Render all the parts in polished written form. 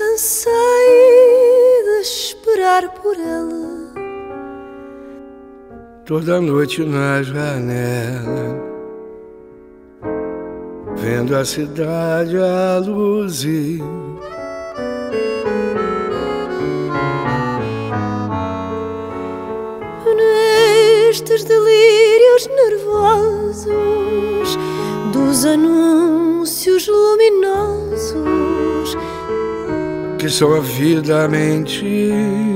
cansei de esperar por ela. Toda noite na janela, vendo a cidade a luzir. Nestes delírios nervosos dos anúncios luminosos que são a vida a mentir.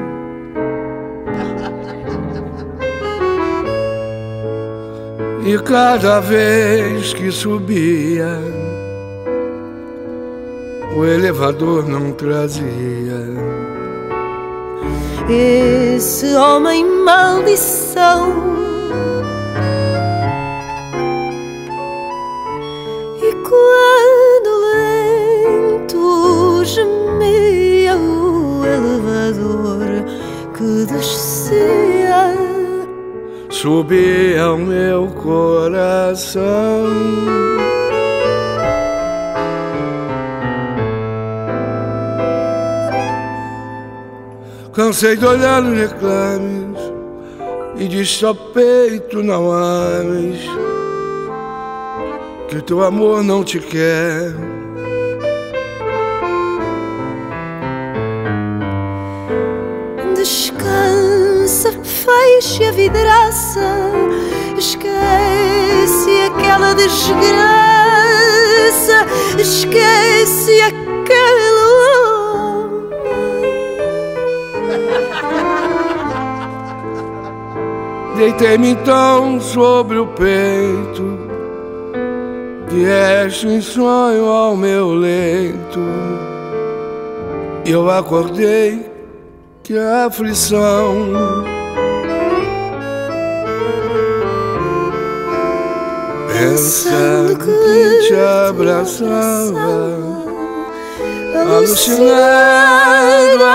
E cada vez que subia, o elevador não trazia esse homem maldição. E quando lento gemia o elevador que descia, subia o meu coração. Cansei de olhar nos reclames e de só peito não ames, que teu amor não te quer. Descansa, feche a vidraça, esquece aquela desgraça, esquece aquele Deitei-me então sobre o peito, vieste em sonho ao meu leito, e eu acordei que a aflição pensando que te abraçava, alucinado,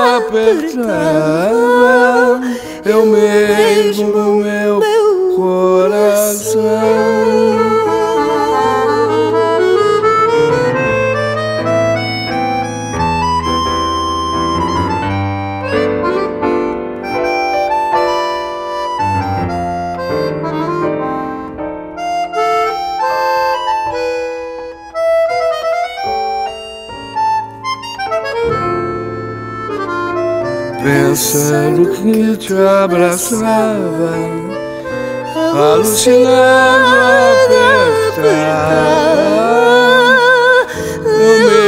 apertava eu mesmo no meu coração. Pensando que te abraçava, alucinado, apertava